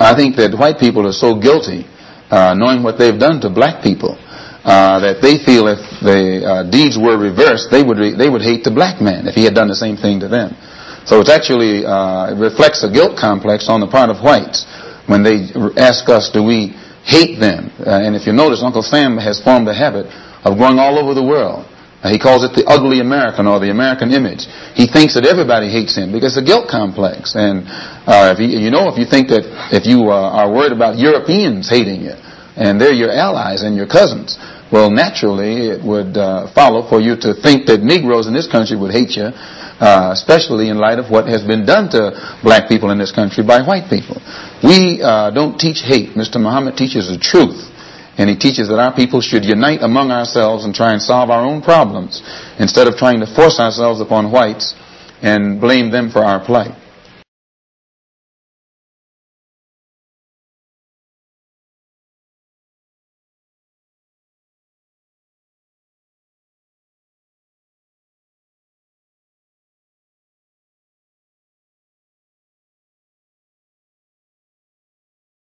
I think that white people are so guilty, knowing what they've done to black people, that they feel if the deeds were reversed, they would hate the black man if he had done the same thing to them. So it's actually it reflects a guilt complex on the part of whites when they ask us, do we hate them? And if you notice, Uncle Sam has formed a habit of going all over the world. He calls it the ugly American, or the American image. He thinks that everybody hates him because it's a guilt complex. And if you think that if you are worried about Europeans hating you, and they're your allies and your cousins, well, naturally it would follow for you to think that Negroes in this country would hate you, especially in light of what has been done to black people in this country by white people. We don't teach hate. Mr. Muhammad teaches the truth. And he teaches that our people should unite among ourselves and try and solve our own problems instead of trying to force ourselves upon whites and blame them for our plight.